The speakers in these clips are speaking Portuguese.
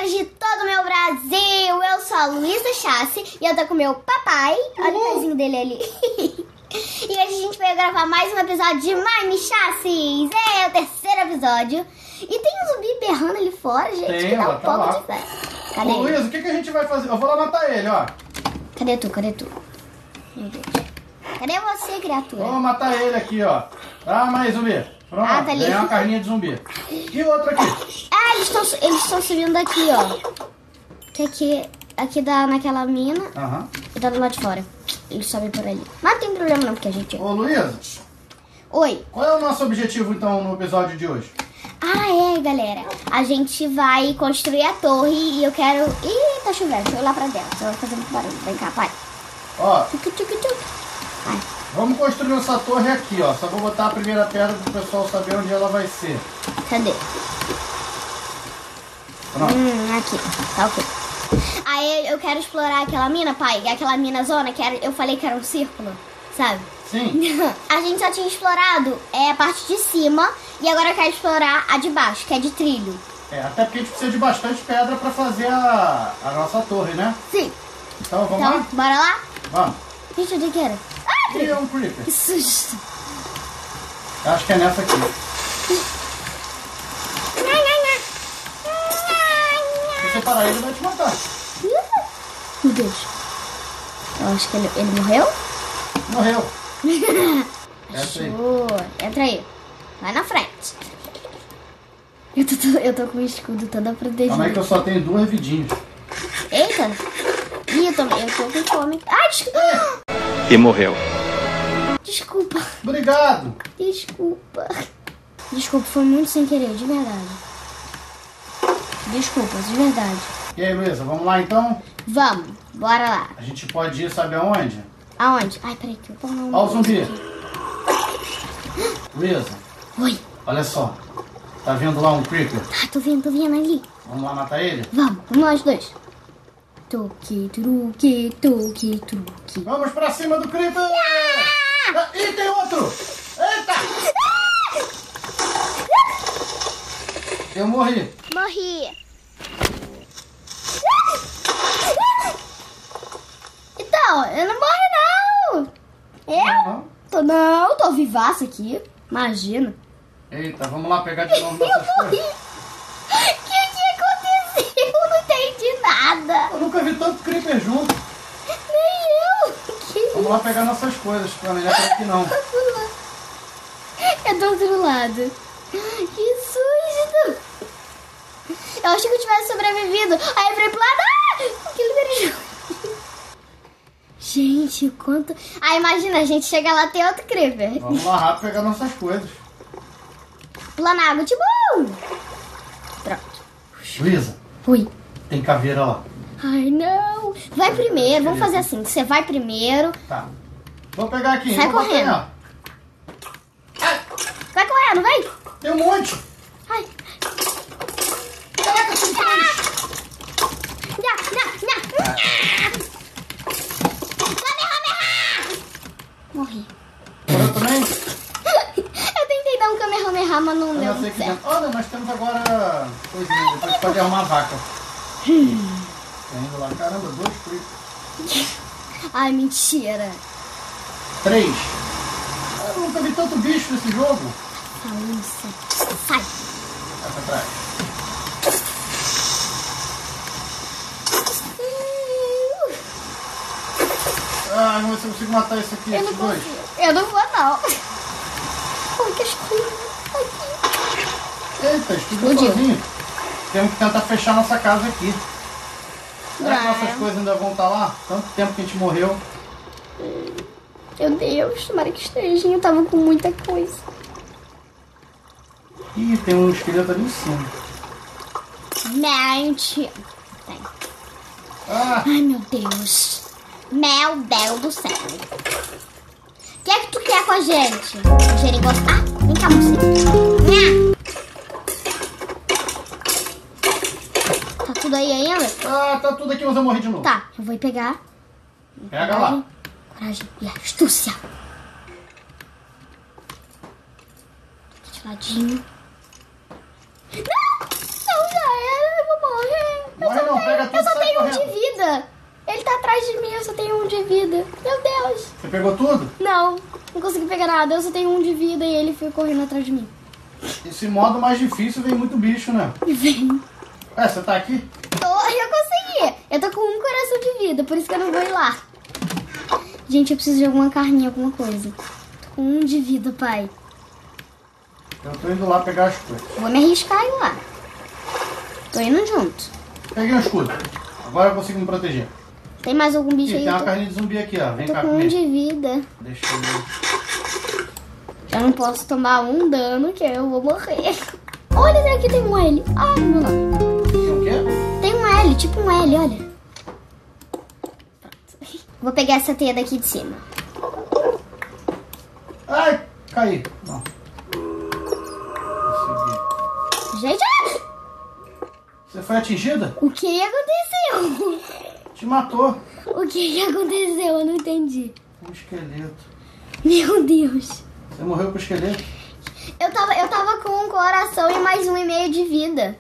galerinhas de todo o meu Brasil, eu sou a Luísa Chassi e eu tô com meu papai, olha o pezinho dele ali. E hoje a gente veio gravar mais um episódio de Mime Chassis, é o terceiro episódio. E tem um zumbi berrando ali fora, gente, tem, que dá um tá pouco de fé. Cadê ele? Luísa, o que a gente vai fazer? Eu vou lá matar ele, ó. Cadê tu? Meu Deus. Cadê você, criatura? Vamos matar ele aqui, ó. Ah, mais zumbi. Pronto, Ah, tá ali. ganhei uma carninha de zumbi. E outro aqui. Ah, eles estão subindo daqui, ó. Que aqui dá naquela mina e dá do lado de fora. Eles sobem por ali. Mas não tem problema não, porque a gente... Ô, Luísa. Oi. Qual é o nosso objetivo, então, no episódio de hoje? Ah, é, galera. A gente vai construir a torre e eu quero... Ih, tá chovendo. Deixa eu ir lá pra dentro. Você vai fazer muito barulho. Vem cá, pai. Ó, Vai. vamos construir essa torre aqui, ó. Só vou botar a primeira pedra pro pessoal saber onde ela vai ser. Cadê? Pronto. Aqui. Tá ok. Aí eu quero explorar aquela mina, pai. Aquela mina zona que eu falei que era um círculo, sabe? Sim. A gente só tinha explorado a parte de cima e agora eu quero explorar a de baixo, que é de trilho. É, até porque a gente precisa de bastante pedra pra fazer a nossa torre, né? Sim. Então, vamos Então, lá? bora lá? Vamos. Gente, onde que era? Ah, E é um creeper. que susto. Acho que é nessa aqui. Se você parar ele, vai te matar. Meu Deus. Eu acho que ele morreu? Morreu. Essa aí. Show. Entra aí. Vai na frente. Eu tô com o escudo todo protegido. Calma aí que eu só tenho 2 vidinhas. Eita. Ih, eu tô com fome. Ai, desculpa. E morreu. Desculpa. Obrigado. Desculpa, foi muito sem querer, de verdade. Desculpa, de verdade. E aí, Luísa, vamos lá então? Vamos, bora lá. A gente pode ir, sabe aonde? Aonde? Ai, peraí que eu tô não. Ó o zumbi. Luísa, Oi. olha só. Tá vendo lá um creeper? Ah, tô vendo ali. Vamos lá matar ele? Vamos nós dois. Toque, truque. Vamos pra cima do creeper! Ah, ih, tem outro! Eita! Eu morri. Morri. Então, eu não morri não. Não? Tô vivaça aqui. Imagina. Eita, vamos lá pegar de novo Eu nossas morri. coisas. O que aconteceu? Eu não entendi nada. Eu nunca vi tanto creeper junto. Nem eu. Vamos lá pegar nossas coisas, pra não é por aqui não. É do outro lado. Que susto. Eu achei que eu tivesse sobrevivido. Aí eu falei pro lado. Ah, que liberou. Gente, quanto... Ah, imagina, a gente chega lá e tem outro creeper. Vamos lá rápido pegar nossas coisas. Pula na água, tipo... Pronto. Luísa, Oi. tem caveira lá. Ai, não. Vai primeiro, vamos fazer assim. Você vai primeiro. Tá. Vou pegar aqui. Sai vou correndo. pegar. Vai correndo, vai. Tem um monte. Ai. Caraca, tem três. Morri. Eu também? Eu tentei dar um Kamehameha, mas não Eu deu não sei que certo. dentro. Olha, nós temos agora coisinha. Depois pode arrumar a vaca. Tá indo lá. Caramba, 2 creepers. Ai, mentira. 3. Eu nunca vi tanto bicho nesse jogo. Falência. Sai. Vai pra trás. Ah, não sei se eu consigo matar esse aqui, Eu não esses dois. consigo. Eu não vou, não. Ai, que escuro. Aqui. Eita, explodiu Explodiu. sozinho. Temos que tentar fechar nossa casa aqui. Será que Não. nossas coisas ainda vão estar lá? Tanto tempo que a gente morreu. Meu Deus, tomara que estejam. Eu tava com muita coisa. Ih, tem um esqueleto ali em cima. Mente. Tem. Ah, Ai, meu Deus. Meu Deus do céu. O que é que tu quer com a gente? Geringoso. Ah, vem cá, mocinho. Tá tudo aí ainda? tá tudo aqui, mas eu morri de novo. Tá, eu vou pegar. Pega lá. Coragem e astúcia. Aqui de ladinho. Não! Não, já era, eu vou morrer. vida. Meu Deus. Você pegou tudo? Não consegui pegar nada. Eu só tenho 1 de vida e ele foi correndo atrás de mim. Esse modo mais difícil vem muito bicho, né? Vem. Você tá aqui? Eu consegui. Eu tô com 1 coração de vida, por isso que eu não vou ir lá. Gente, eu preciso de alguma carninha, alguma coisa. Tô com 1 de vida, pai. Eu tô indo lá pegar as coisas. Vou me arriscar e ir lá. Tô indo junto. Peguei um escudo. Agora eu consigo me proteger. Tem mais algum bicho Ih, aí? tem uma carninha de zumbi aqui, ó. Vem Tô cá com 1 comigo. de vida. Deixa eu ver. Eu não posso tomar 1 dano que eu vou morrer. Olha, aqui tem um L. Ai, meu nome. Tem o quê? Tem um L, tipo um L, olha. Pronto. Vou pegar essa teia daqui de cima. Ai, caí. Não. Consegui. Gente, Você foi atingida? o que aconteceu? Te matou. O que aconteceu? Eu não entendi. Um esqueleto. Meu Deus. Você morreu com o esqueleto? Eu tava com 1 coração e mais 1,5 de vida.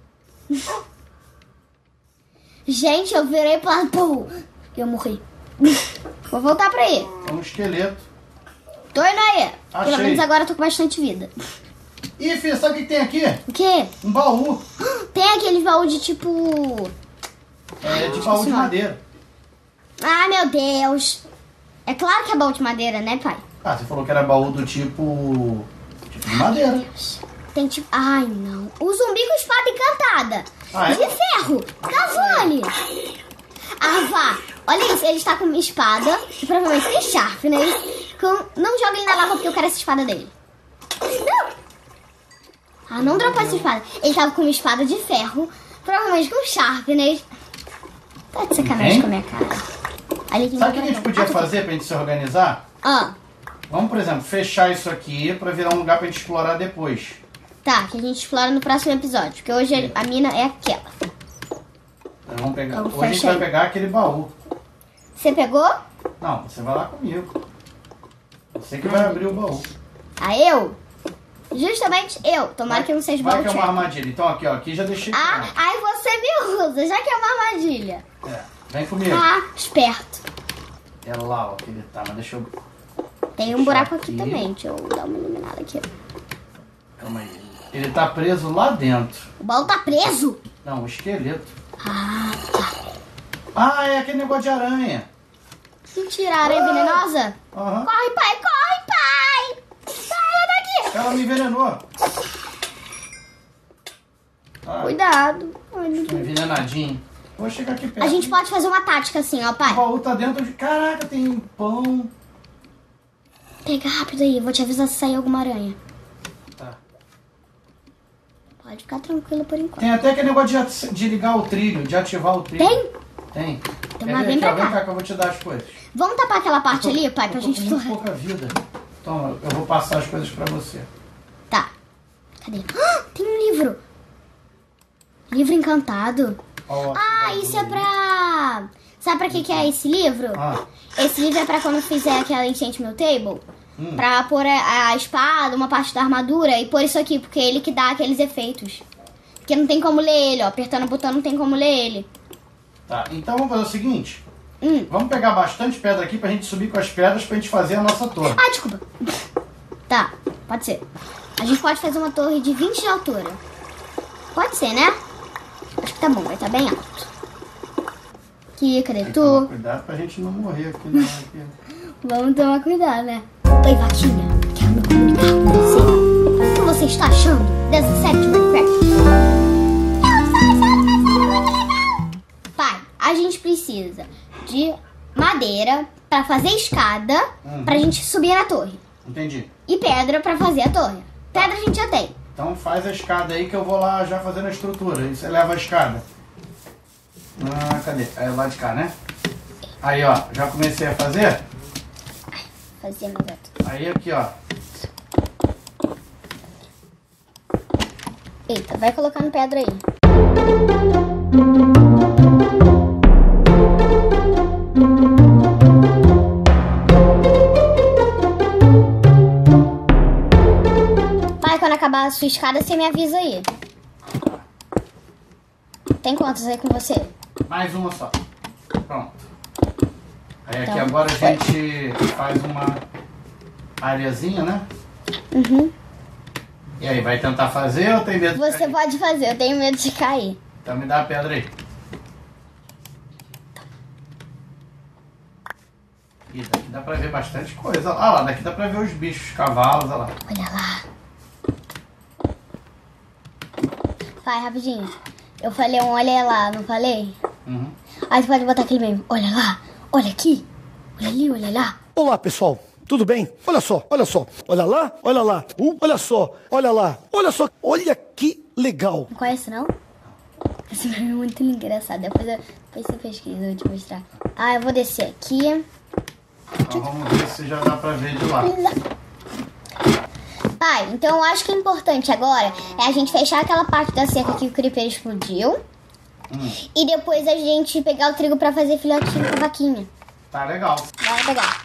Gente, eu virei pra... Pum, eu morri. Vou voltar pra aí. É um esqueleto. Tô indo aí. Achei. Pelo menos agora eu tô com bastante vida. Ih, filha, sabe o que tem aqui? O quê? Um baú. Tem aqueles baús de tipo... É de baú de madeira. Ah, meu Deus. É claro que é baú de madeira, né, pai? Ah, você falou que era baú do tipo de madeira. Tem tipo... Ai, não. O zumbi com espada encantada. Ah, é? De ferro. Cavale. Ah, vá. Olha isso. Ele está com uma espada. E provavelmente tem sharpness. Não joga ele na lava porque eu quero essa espada dele. Não. Ah, não dropou essa espada. Ele tava com uma espada de ferro. Provavelmente com sharpness. Tá de sacanagem Hein? com a minha cara. Ali tem Sabe o que a gente um podia dragão. fazer pra gente se organizar? Ah, Vamos, por exemplo, fechar isso aqui pra virar um lugar pra gente explorar depois. tá. Que a gente explora no próximo episódio. Porque hoje a mina é aquela. Então, vamos pegar. Então, Hoje a gente fecha vai aí. pegar aquele baú. Você pegou? Não, você vai lá comigo. Você que vai abrir o baú. Ah, eu? Justamente eu. Tomara que não seja Vai baú que é uma check. armadilha. Então aqui, ó. Aqui já deixei. Ah, pronto. aí você me usa, já que é uma armadilha. É, vem comigo. Ah, esperto. É lá, ó, que ele tá. Mas deixa eu... Tem um buraco aqui Aqui. também. Deixa eu dar uma iluminada aqui. Calma aí. Ele tá preso lá dentro. O baú tá preso? Não, o esqueleto. Ah, tá. Ah, é aquele negócio de aranha. Mentira, a aranha venenosa? Aham. Corre, pai, corre, pai! Sai, ela daqui! Ela me envenenou. Ah, Cuidado. Ai, meu tô Deus. envenenadinho. Vou chegar aqui perto. A gente pode fazer uma tática assim, ó, O pai. baú tá dentro de... Caraca, tem pão. Pega rápido aí, eu vou te avisar se sair alguma aranha. Tá. Pode ficar tranquilo por enquanto. Tem até aquele negócio de ligar o trilho, de ativar o trilho. Tem? Tem. Então, Quer mas ver vem aqui, ó, pra vem cá. cá que eu vou te dar as coisas. Vamos tapar aquela parte ali, pai, pra Eu tô gente com muito explorar. pouca vida. Toma, eu vou passar as coisas pra você. Tá. Cadê? Ah, tem um livro. Livro encantado. Ó, Ah, isso é pra... Sabe pra que é esse livro? Ah. Esse livro é pra quando fizer aquela Enchantment Table. Pra pôr a espada, uma parte da armadura e pôr isso aqui, porque é ele que dá aqueles efeitos. Porque não tem como ler ele, ó. Apertando o botão não tem como ler ele. Tá, então vamos fazer o seguinte. Hum. Vamos pegar bastante pedra aqui pra gente subir com as pedras pra gente fazer a nossa torre. Ah, desculpa. Tá, pode ser. A gente pode fazer uma torre de 20 de altura. Pode ser, né? Acho que tá bom, vai estar bem alto. Aqui, cadê Aí, toma tu? cuidado pra gente não morrer aqui. Não, aqui. Vamos tomar cuidado, né? Oi, Vaquinha. Quero me comunicar com você. O que você está achando dessa série de Minecraft? Eu estou achando uma série muito legal. Pai, a gente precisa de madeira pra fazer escada pra gente subir na torre. Entendi. E pedra pra fazer a torre. Pedra a gente já tem. Então faz a escada aí que eu vou lá já fazendo a estrutura. Aí você leva a escada. Ah, cadê? É lá de cá, né? Aí, ó. Já comecei a fazer. Fazer, meu gato. Aí aqui, ó. Eita, vai colocando pedra aí. Pai, quando acabar a sua escada, você me avisa aí. Tem quantos aí com você? Mais uma só. Pronto. Aí aqui Então, agora a gente faz uma areazinha, né? Uhum. E aí, vai tentar fazer ou tem medo de Você cair? pode fazer, eu tenho medo de cair. Então me dá a pedra aí. Ih, daqui dá pra ver bastante coisa. Olha lá, daqui dá pra ver os bichos, os cavalos, olha lá. Olha lá. Pai, rapidinho. Eu falei olha lá, não falei? Uhum. Aí você pode botar aquele mesmo. Olha lá, olha aqui. Olha ali, olha lá. Olá, pessoal. Tudo bem? Olha só, olha só. Olha lá, olha lá. Olha só, olha lá. Olha só. Olha que legal. Não conhece, não? Esse meme é muito engraçado. Depois você pesquisa, eu vou te mostrar. Ah, eu vou descer aqui. Então vamos ver se já dá pra ver de lá. Pai, então eu acho que é importante agora é a gente fechar aquela parte da cerca que o creeper explodiu. E depois a gente pegar o trigo pra fazer filhotinho com a vaquinha. Tá legal. Bora pegar.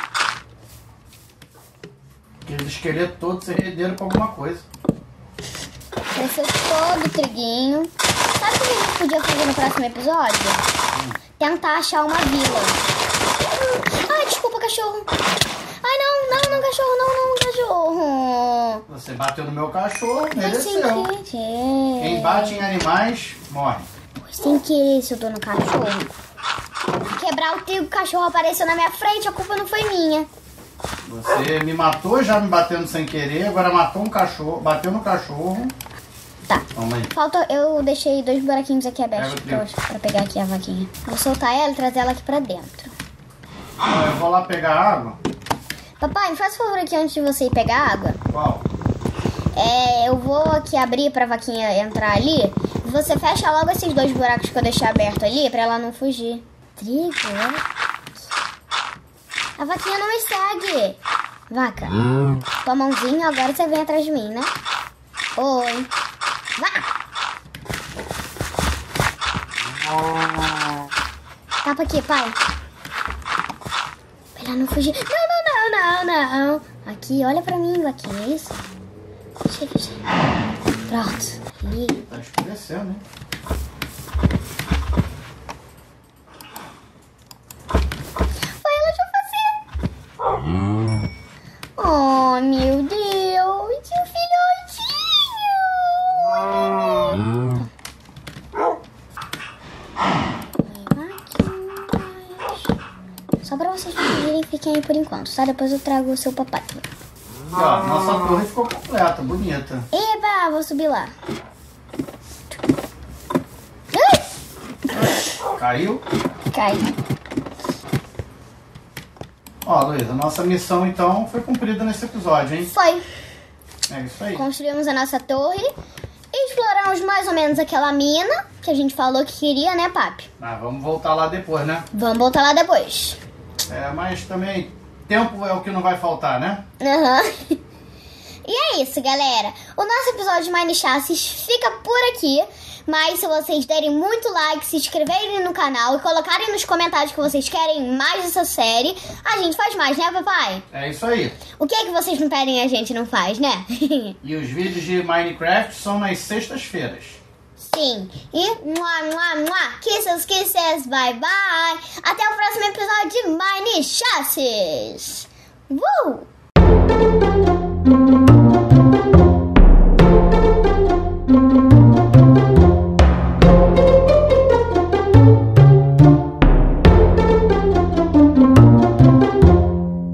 Aqueles esqueletos todos se renderam pra alguma coisa. Cresceu todo o triguinho. Sabe o que a gente podia fazer no próximo episódio? Tentar achar uma vila. Ai, desculpa, cachorro. Ai, não, cachorro, não, cachorro. Você bateu no meu cachorro, Foi sem mereceu. querer. Quem bate em animais, morre. Foi sem querer se eu tô no cachorro. Quebrar o trigo, o cachorro apareceu na minha frente, a culpa não foi minha. Você me matou já me batendo sem querer, agora matou um cachorro, bateu no cachorro. Tá. Vamos aí. Falta, eu deixei 2 buraquinhos aqui Pega abertos o trigo. pra pegar aqui a vaquinha. Vou soltar ela e trazer ela aqui pra dentro. Ó, eu vou lá pegar água. Papai, me faz um favor aqui antes de você ir pegar água. Qual? Eu vou aqui abrir pra vaquinha entrar ali. Você fecha logo esses 2 buracos que eu deixei aberto ali pra ela não fugir. Trigo, né? A vaquinha não me segue. Vaca, tua mãozinha, agora você vem atrás de mim, né? Oi. Vá! Tapa aqui, pai. Pra ela não fugir. Não. Aqui, olha pra mim, vaquinha, isso? Fecha. Pronto. Ali. Tá escurecendo, hein? Foi ela já fazer. Oh, meu Deus. Que filhotinho. Só pra vocês não fugirem, fiquem aí por enquanto, tá? Depois eu trago o seu papai. E, ó, nossa torre ficou completa, bonita. Eba, vou subir lá. Ai! Caiu? Cai. Ó, Luísa, nossa missão então foi cumprida nesse episódio, hein? Foi. É isso aí. Construímos a nossa torre. Exploramos mais ou menos aquela mina que a gente falou que queria, né, papi? Mas vamos voltar lá depois, né? Vamos voltar lá depois. Mas também tempo é o que não vai faltar, né? Aham. E é isso, galera. O nosso episódio de Mine Chassis fica por aqui. Mas se vocês derem muito like, se inscreverem no canal e colocarem nos comentários que vocês querem mais dessa série, a gente faz mais, né, papai? É isso aí. O que é que vocês não pedem a gente não faz, né? E os vídeos de Minecraft são nas sextas-feiras. Sim. E kisses, bye bye. Até o próximo episódio de Mine Chassis.